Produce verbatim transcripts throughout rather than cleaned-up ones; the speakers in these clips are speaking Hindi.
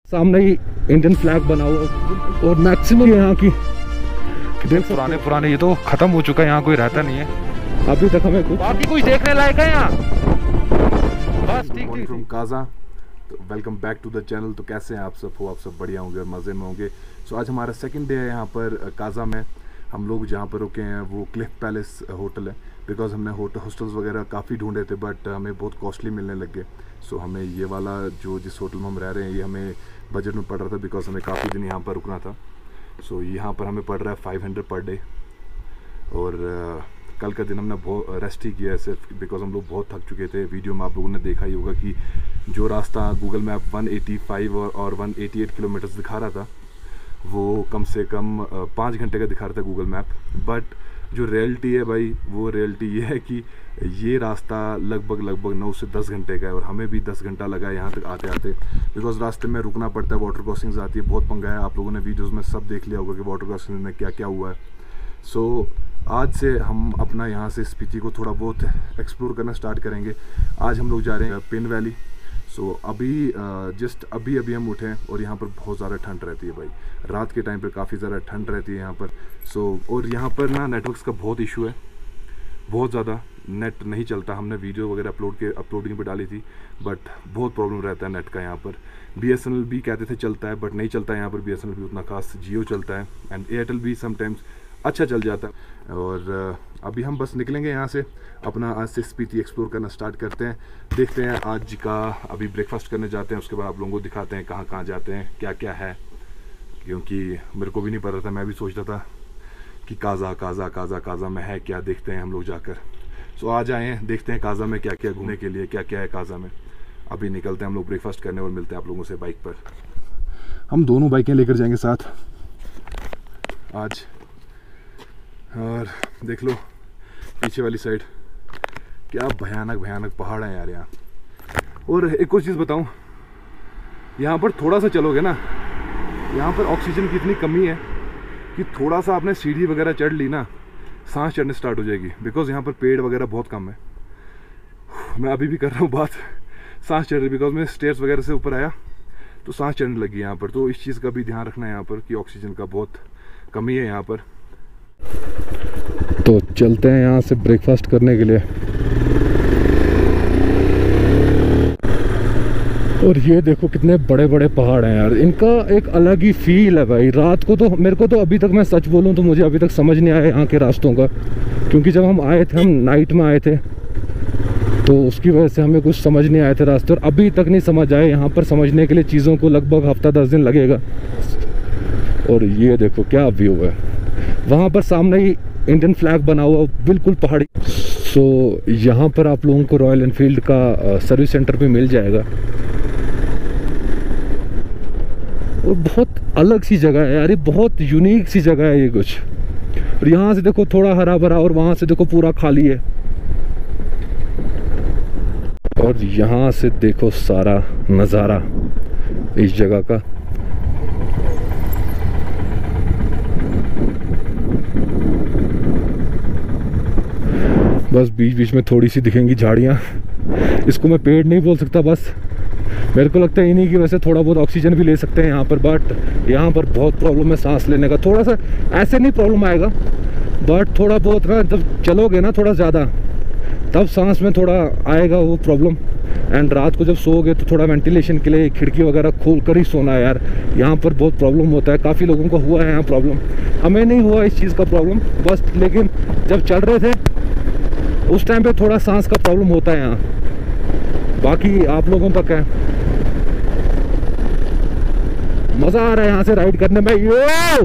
सामने ही इंडियन फ्लैग बना हुआ और मैक्सिमम यहाँ की पुराने पुराने ये तो खत्म हो चुका है, यहाँ कोई रहता नहीं है अभी तक। हमें कुछ बाकी कुछ देखने लायक है यहाँ बस। ठीक ठीक फ्रॉम काजा, तो welcome back to the channel. तो कैसे हैं आप सब? हो आप सब बढ़िया होंगे, मज़े में होंगे। सो so, आज हमारा सेकंड डे है यहाँ पर काजा में। हम लोग जहाँ पर रुके हैं वो क्लिफ पैलेस होटल है, बिकॉज हमने होटल हॉस्टल्स वगैरह काफ़ी ढूंढे थे बट हमें बहुत कॉस्टली मिलने लग गए। सो so, हमें ये वाला जो जिस होटल में हम रह रहे हैं ये हमें बजट में पड़ रहा था, बिकॉज हमें काफ़ी दिन यहाँ पर रुकना था। सो so, यहाँ पर हमें पड़ रहा है फाइव हंड्रेड पर डे। और uh, कल का दिन हमने बहुत रेस्ट ही किया है सिर्फ, बिकॉज हम लोग बहुत थक चुके थे। वीडियो में आप लोगों ने देखा ही होगा कि जो रास्ता Google map one eighty five और, और वन एटी एट किलोमीटर्स दिखा रहा था वो कम से कम पाँच घंटे का दिखा रहा था गूगल मैप। बट जो रियलिटी है भाई, वो रियलिटी ये है कि ये रास्ता लगभग लगभग नौ से दस घंटे का है और हमें भी दस घंटा लगा है यहाँ तक आते आते, बिकॉज रास्ते में रुकना पड़ता है। वाटर क्रॉसिंग्स आती है, बहुत पंगा है। आप लोगों ने वीडियोस में सब देख लिया होगा कि वाटर क्रॉसिंग में क्या क्या हुआ है। सो so, आज से हम अपना यहाँ से स्पीति को थोड़ा बहुत एक्सप्लोर करना स्टार्ट करेंगे। आज हम लोग जा रहे हैं पिन वैली। सो so, अभी जस्ट uh, अभी अभी हम उठे हैं और यहाँ पर बहुत ज़्यादा ठंड रहती है भाई। रात के टाइम पे काफ़ी ज़्यादा ठंड रहती है यहाँ पर। सो so, और यहाँ पर ना नेटवर्क्स का बहुत इशू है, बहुत ज़्यादा नेट नहीं चलता। हमने वीडियो वगैरह अपलोड के अपलोडिंग पे डाली थी बट बहुत प्रॉब्लम रहता है नेट का यहाँ पर। बी एस एन एल भी कहते थे चलता है बट नहीं चलता है यहाँ पर बी एस एन एल भी उतना खास। जियो चलता है एंड एयरटेल भी समटाइम्स अच्छा चल जाता है। और अभी हम बस निकलेंगे यहाँ से, अपना आज से स्पीति एक्सप्लोर करना स्टार्ट करते हैं। देखते हैं आज का, अभी ब्रेकफास्ट करने जाते हैं, उसके बाद आप लोगों को दिखाते हैं कहाँ कहाँ जाते हैं, क्या क्या है, क्योंकि मेरे को भी नहीं पता था। मैं भी सोचता था कि काजा काजा काजा काजा में है क्या, देखते हैं हम लोग जाकर। सो आज आए हैं, देखते हैं काजा में क्या क्या घूमने के लिए क्या क्या है काजा में। अभी निकलते हैं हम लोग ब्रेकफास्ट करने और मिलते हैं आप लोगों से बाइक पर। हम दोनों बाइकें लेकर जाएंगे साथ आज। और देख लो पीछे वाली साइड क्या भयानक भयानक पहाड़ हैं यार यहाँ। और एक और चीज़ बताऊँ, यहाँ पर थोड़ा सा चलोगे ना, यहाँ पर ऑक्सीजन की इतनी कमी है कि थोड़ा सा आपने सीढ़ी वगैरह चढ़ ली ना, सांस चढ़ने स्टार्ट हो जाएगी, बिकॉज यहाँ पर पेड़ वगैरह बहुत कम है। मैं अभी भी कर रहा हूँ बात, सांस चढ़ रही, बिकॉज मैं स्टेयर्स वगैरह से ऊपर आया तो सांस चढ़ने लगी यहाँ पर। तो इस चीज़ का भी ध्यान रखना है यहाँ पर कि ऑक्सीजन का बहुत कमी है यहाँ पर। तो चलते हैं यहाँ से ब्रेकफास्ट करने के लिए। और ये देखो कितने बड़े बड़े पहाड़ हैं यार, इनका एक अलग ही फील है भाई। रात को तो मेरे को तो अभी तक, मैं सच बोलूँ तो मुझे अभी तक समझ नहीं आया यहाँ के रास्तों का, क्योंकि जब हम आए थे हम नाइट में आए थे तो उसकी वजह से हमें कुछ समझ नहीं आए थे रास्ते, और अभी तक नहीं समझ आए। यहाँ पर समझने के लिए चीज़ों को लगभग हफ्ता दस दिन लगेगा। और ये देखो क्या व्यू है, वहाँ पर सामने ही इंडियन फ्लैग बना हुआ बिल्कुल पहाड़ी। सो so, यहाँ पर आप लोगों को रॉयल एनफील्ड का सर्विस सेंटर भी मिल जाएगा। और बहुत अलग सी जगह है यार, ये बहुत यूनिक सी जगह है ये कुछ। और यहाँ से देखो थोड़ा हरा भरा और वहाँ से देखो पूरा खाली है। और यहाँ से देखो सारा नज़ारा इस जगह का। बस बीच बीच में थोड़ी सी दिखेंगी झाड़ियाँ, इसको मैं पेड़ नहीं बोल सकता, बस मेरे को लगता है इन्हीं की वजह से थोड़ा बहुत ऑक्सीजन भी ले सकते हैं यहाँ पर। बट यहाँ पर बहुत प्रॉब्लम है सांस लेने का। थोड़ा सा ऐसे नहीं प्रॉब्लम आएगा बट थोड़ा बहुत ना, जब चलोगे ना थोड़ा ज़्यादा, तब सांस में थोड़ा आएगा वो प्रॉब्लम। एंड रात को जब सोओगे तो थोड़ा वेंटिलेशन के लिए खिड़की वगैरह खोल कर ही सोना है यार। यहाँ पर बहुत प्रॉब्लम होता है, काफ़ी लोगों को हुआ है यहाँ प्रॉब्लम। हमें नहीं हुआ इस चीज़ का प्रॉब्लम बस, लेकिन जब चल रहे थे उस टाइम पे थोड़ा सांस का प्रॉब्लम होता है यहाँ। बाकी आप लोगों का क्या, मज़ा आ रहा है यहाँ से राइड करने में। यो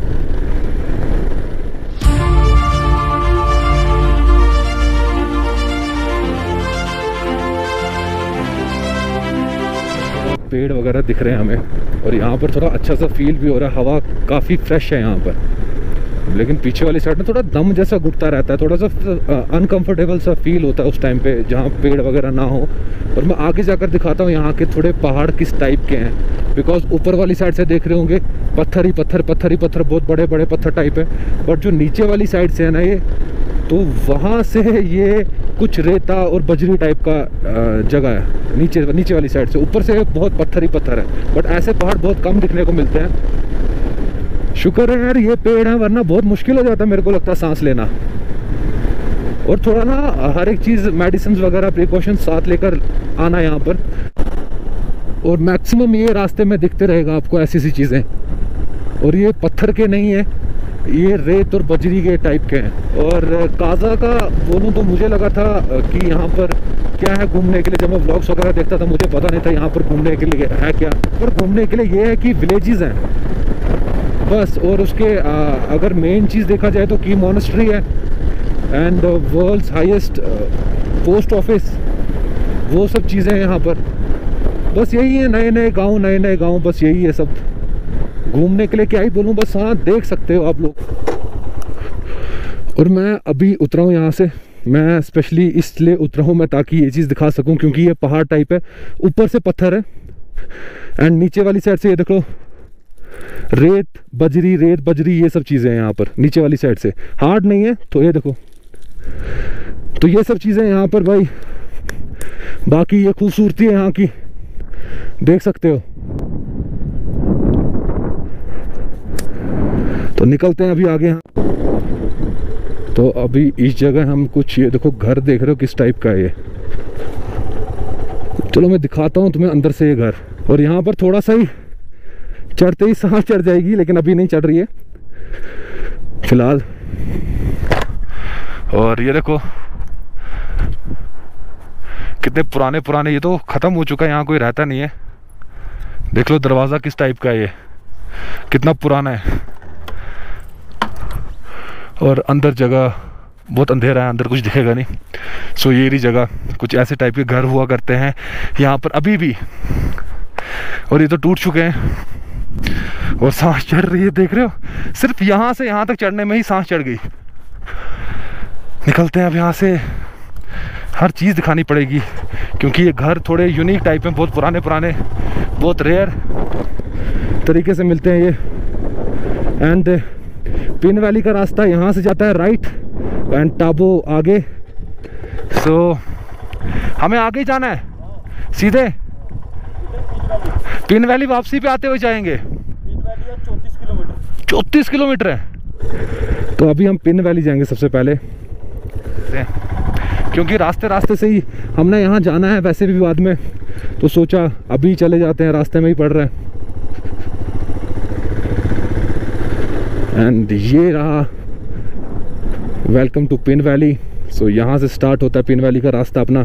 पेड़ वगैरह दिख रहे हैं हमें और यहाँ पर थोड़ा अच्छा सा फील भी हो रहा है, हवा काफ़ी फ्रेश है यहाँ पर। लेकिन पीछे वाली साइड में थोड़ा दम जैसा घुटता रहता है, थोड़ा सा अनकंफर्टेबल सा फील होता है उस टाइम पे जहाँ पेड़ वगैरह ना हो। और मैं आगे जाकर दिखाता हूँ यहाँ के थोड़े पहाड़ किस टाइप के हैं, बिकॉज ऊपर वाली साइड से देख रहे होंगे पत्थर ही पत्थर पत्थर ही पत्थर, बहुत बड़े बड़े पत्थर टाइप है। बट जो नीचे वाली साइड से है ना, ये तो वहाँ से ये कुछ रेता और बजरी टाइप का जगह है नीचे नीचे वाली साइड से। ऊपर से बहुत पत्थर ही पत्थर है, बट ऐसे पहाड़ बहुत कम दिखने को मिलते हैं। शुक्र है यार ये पेड़ है, वरना बहुत मुश्किल हो जाता है मेरे को लगता है सांस लेना। और थोड़ा ना हर एक चीज़ मेडिसिन वगैरह प्रिकॉशन साथ लेकर आना यहाँ पर। और मैक्सिमम ये रास्ते में दिखते रहेगा आपको ऐसी सी चीज़ें, और ये पत्थर के नहीं है, ये रेत और बजरी के टाइप के हैं। और काजा का बोलूँ तो मुझे लगा था कि यहाँ पर क्या है घूमने के लिए। जब मैं व्लॉग्स वगैरह देखता था मुझे पता नहीं था यहाँ पर घूमने के लिए है क्या। पर घूमने के लिए ये है कि विलेजेस हैं बस। और उसके आ, अगर मेन चीज़ देखा जाए तो की मॉनेस्ट्री है and world's highest post office, वो सब चीज़ें हैं यहाँ पर। बस यही है, नए नए गांव नए नए गांव, बस यही है सब। घूमने के लिए क्या ही बोलूँ, बस हाँ देख सकते हो आप लोग। और मैं अभी उतरा हूँ यहाँ से, मैं स्पेशली इसलिए उतरा हूँ मैं ताकि ये चीज़ दिखा सकूँ, क्योंकि ये पहाड़ टाइप है, ऊपर से पत्थर है एंड नीचे वाली साइड से ये देखो रेत बजरी रेत बजरी ये सब चीज़ें हैं यहाँ पर नीचे वाली साइड से। हार्ड नहीं है तो ये देखो, तो ये सब चीज़ें यहाँ पर भाई। बाकी ये खूबसूरती है यहाँ की, देख सकते हो। तो निकलते हैं अभी आगे। यहाँ तो अभी इस जगह हम कुछ ये देखो घर देख रहे हो किस टाइप का है ये। चलो मैं दिखाता हूँ तुम्हें अंदर से ये घर। और यहाँ पर थोड़ा सा ही चढ़ते ही सांस चढ़ जाएगी, लेकिन अभी नहीं चढ़ रही है फिलहाल। और ये देखो कितने पुराने पुराने, ये तो ख़त्म हो चुका है, यहाँ कोई रहता नहीं है। देख लो दरवाज़ा किस टाइप का है, ये कितना पुराना है। और अंदर जगह बहुत अंधेरा है, अंदर कुछ दिखेगा नहीं। सो ये रही जगह, कुछ ऐसे टाइप के घर हुआ करते हैं यहाँ पर अभी भी। और ये तो टूट चुके हैं और सांस चढ़ रही है, देख रहे हो। सिर्फ यहाँ से यहाँ तक चढ़ने में ही सांस चढ़ गई। निकलते हैं अब यहाँ से, हर चीज़ दिखानी पड़ेगी क्योंकि ये घर थोड़े यूनिक टाइप में, बहुत पुराने पुराने, बहुत रेयर तरीके से मिलते हैं ये। एंड पिन वैली का रास्ता यहाँ से जाता है राइट एंड टाबो आगे। सो हमें आगे ही जाना है सीधे। पिन वैली वापसी पे आते हुए जाएंगे। चौंतीस किलोमीटर चौंतीस किलोमीटर है। तो अभी हम पिन वैली जाएंगे सबसे पहले, क्योंकि रास्ते रास्ते से ही हमने यहाँ जाना है वैसे भी बाद में, तो सोचा अभी चले जाते हैं, रास्ते में ही पड़ रहा है। एंड ये रहा welcome to Pin valley. So यहाँ से स्टार्ट होता है पिन वैली का रास्ता अपना।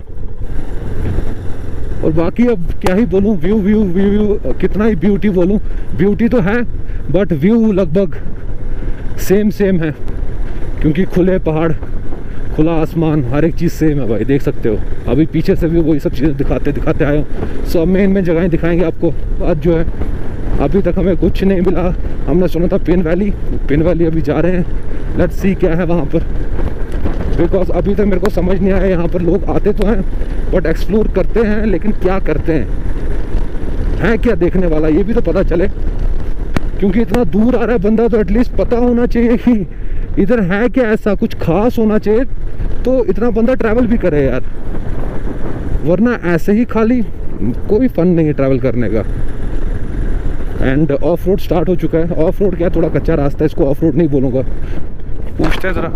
और बाकी अब क्या ही बोलूँ, व्यू व्यू व्यू व्यू कितना ही ब्यूटी बोलूँ, ब्यूटी तो है बट व्यू लगभग सेम सेम है, क्योंकि खुले पहाड़, खुला आसमान, हर एक चीज़ सेम है भाई, देख सकते हो। अभी पीछे से भी वही सब चीज़ें दिखाते दिखाते आए हो। सो अब मेन मेन जगहें दिखाएंगे आपको। आज जो है अभी तक हमें कुछ नहीं मिला, हमने सुना था पिन वैली, पिन वैली अभी जा रहे हैं, लेट्स सी क्या है वहाँ पर। बिकॉज अभी तक मेरे को समझ नहीं आया, यहाँ पर लोग आते तो हैं बट एक्सप्लोर करते हैं, लेकिन क्या करते हैं, है क्या देखने वाला ये भी तो पता चले। क्योंकि इतना दूर आ रहा है बंदा तो एटलीस्ट पता होना चाहिए कि इधर है क्या, ऐसा कुछ खास होना चाहिए तो इतना बंदा ट्रैवल भी करे यार, वरना ऐसे ही खाली कोई फन नहीं है ट्रैवल करने का। एंड ऑफ रोड स्टार्ट हो चुका है। ऑफ रोड क्या, थोड़ा कच्चा रास्ता है, इसको ऑफ रोड नहीं बोलूँगा। पूछते हैं ज़रा,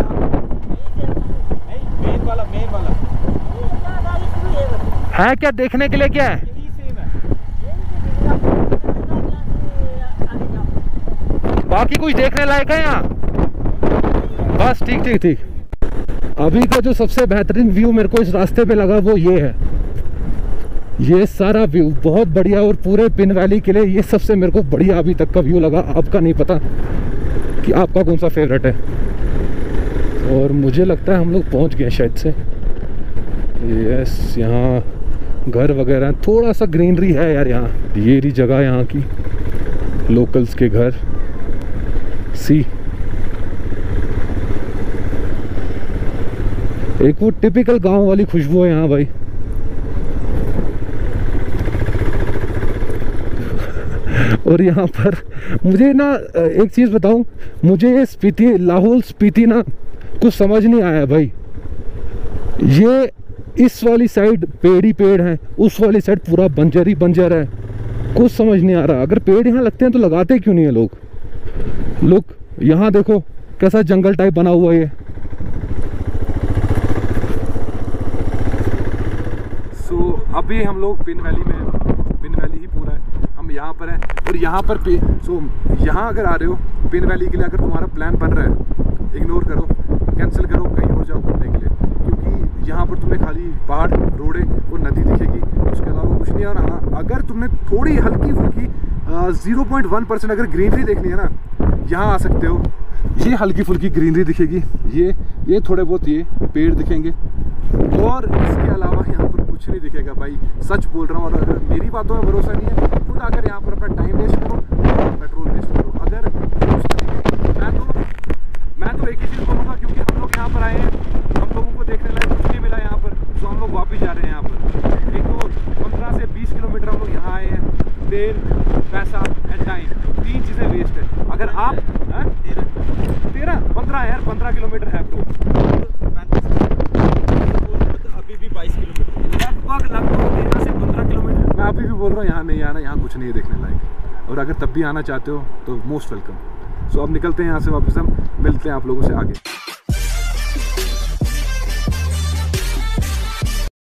मेन वाला मेन वाला है क्या देखने के लिए, क्या है? बाकी कुछ देखने लायक है यहाँ? बस ठीक ठीक ठीक। अभी का जो सबसे बेहतरीन व्यू मेरे को इस रास्ते पे लगा वो ये है, ये सारा व्यू बहुत बढ़िया। और पूरे पिन वैली के लिए ये सबसे मेरे को बढ़िया अभी तक का व्यू लगा। आपका नहीं पता कि आपका कौन सा फेवरेट है। और मुझे लगता है हम लोग पहुंच गए शायद से। यस, यहाँ घर वगैरह, थोड़ा सा ग्रीनरी है यार यहाँ। ये रही जगह यहाँ की, लोकल्स के घर। सी एक वो टिपिकल गांव वाली खुशबू है यहाँ भाई। और यहाँ पर मुझे ना एक चीज़ बताऊँ, मुझे ये स्पीति, लाहौल स्पीति ना कुछ समझ नहीं आया भाई। ये इस वाली साइड पेड़ ही पेड़ है, उस वाली साइड पूरा बंजर ही बंजर है, कुछ समझ नहीं आ रहा। अगर पेड़ यहाँ लगते हैं तो लगाते क्यों नहीं है लोग? लोग यहाँ देखो कैसा जंगल टाइप बना हुआ है। सो so, अभी हम लोग पिन वैली में, पिन वैली ही पूरा है, हम यहाँ पर हैं। और यहाँ पर पे सो so, यहाँ अगर आ रहे हो पिन वैली के लिए, अगर तुम्हारा प्लान बन रहा है, इग्नोर करो, कैंसिल करो, कहीं और जाओ घूमने के लिए, क्योंकि यहाँ पर तुम्हें खाली पहाड़, रोडें और नदी दिखेगी, उसके अलावा कुछ नहीं। और हाँ, अगर तुमने थोड़ी हल्की फुल्की ज़ीरो पॉइंट वन परसेंट अगर ग्रीनरी देखनी है ना, यहाँ आ सकते हो। ये हल्की फुल्की ग्रीनरी दिखेगी, ये ये थोड़े बहुत ये पेड़ दिखेंगे, और इसके अलावा यहाँ पर कुछ नहीं दिखेगा भाई, सच बोल रहा हूँ। और अगर मेरी बातों में भरोसा नहीं है, खुद आकर यहाँ पर अपना टाइम वेस्ट करो, पेट्रोल वेस्ट करो। अगर मैं तो मैं तो एक ही चीज़ बोलूँगा, क्योंकि हम लोग यहाँ पर आए हैं, हम लोगों को देखने लायक कुछ नहीं मिला यहाँ पर, तो हम लोग वापस जा रहे हैं यहाँ पर। एक तो पंद्रह से बीस किलोमीटर हम लोग यहाँ आए हैं, तेल, पैसा एंड टाइम, तीन चीज़ें वेस्ट है। अगर आप तेरह पंद्रह यार पंद्रह किलोमीटर है तो अभी भी बाईस किलोमीटर लगभग लगभग तेरह से पंद्रह किलोमीटर। मैं अभी भी बोल रहा हूँ यहाँ नहीं आना, यहाँ कुछ नहीं है देखने लायक। और अगर तब भी आना चाहते हो तो मोस्ट वेलकम। सो अब निकलते हैं यहाँ से वापस, हम मिलते हैं आप लोगों से आगे।